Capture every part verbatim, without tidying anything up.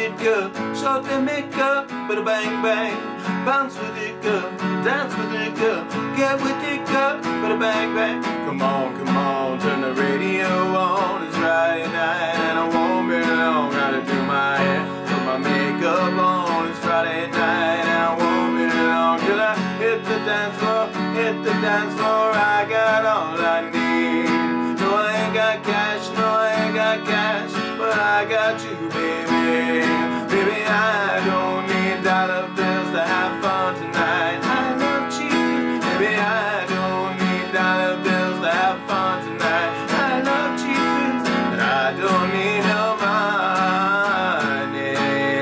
it, girl. Short the makeup, but a bang bang. Bounce with it, girl. Dance with it, girl. Get with it, girl, but a bang bang. Come on, come on, turn the radio on. It's Friday night and I won't be long. Gotta do my hair, put my makeup on. It's Friday night and I won't be long till I hit the dance floor, hit the dance floor. I got all I need. No, I ain't got cash, no, I ain't got cash, but I got you, baby. Baby, I don't need dollar bills to have fun tonight. I love cheap, baby, I don't need dollar bills to have fun tonight. I love cheap, and I don't need no money,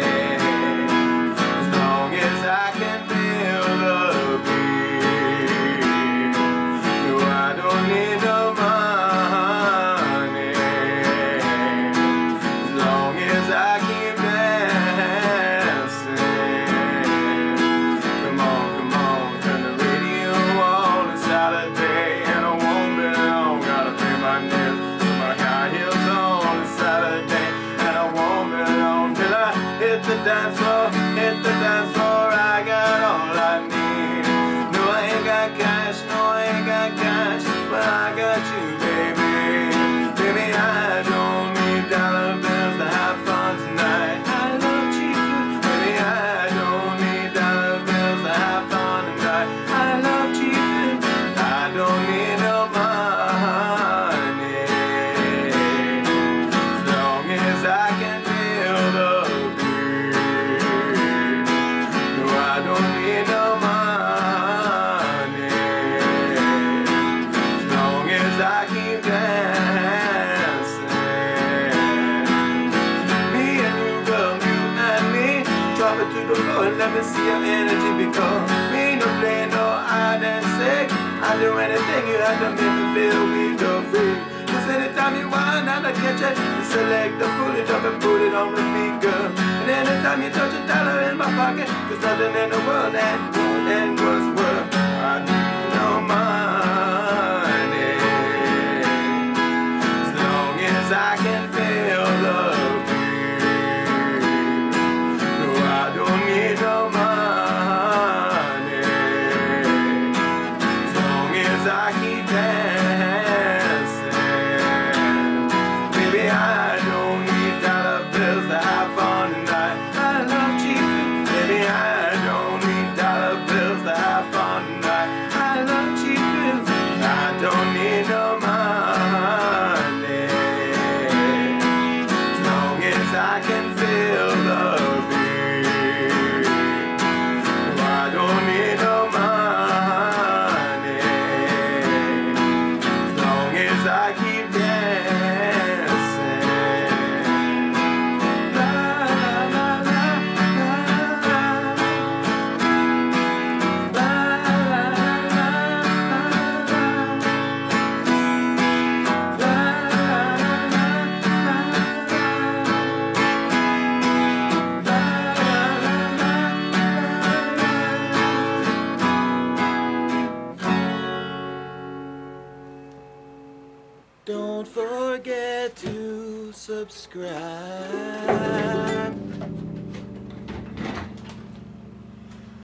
as long as I can feel the beat. No, I don't need no money, as long as I keep dancing. Come on, come on, turn the radio on. It's Saturday and I won't be long. Gotta pay my nails, put my high heels on. It's Saturday and I won't be long till I hit the dance floor, hit the dance floor. I got all I need. No, I ain't got cash, no, I ain't got cash, but I got you, baby. Baby, I don't need dollar bills to have fun tonight. I love cheap food. Baby, I don't need dollar bills to have fun tonight. I love cheap food. I don't need no money, as long as I can feel the beat. No, I don't need no money, as long as I keep dancing. Me and you, girl, you and me. Drop it to the floor and let me see your energy, because me no play no hide and seek. I'll do anything you have to make me feel weak or free. Cause anytime you want, I'll catch it. You select the food and drop and put it on repeat, girl. And anytime you touch a dollar in my pocket, there's nothing in the world that would and was worth. I need no money, as long as I can feel the beat. No, I don't need no money, as long as I keep dancing. Baby, I don't need dollar bills to have fun tonight. I love cheap food. Baby, I don't need dollar bills to have fun tonight. I love cheap food. I don't need no money, as long as I can feel the beat. No, I don't need no money, as long as I keep dancing. La la la la la. La la la la la. La Don't forget to subscribe.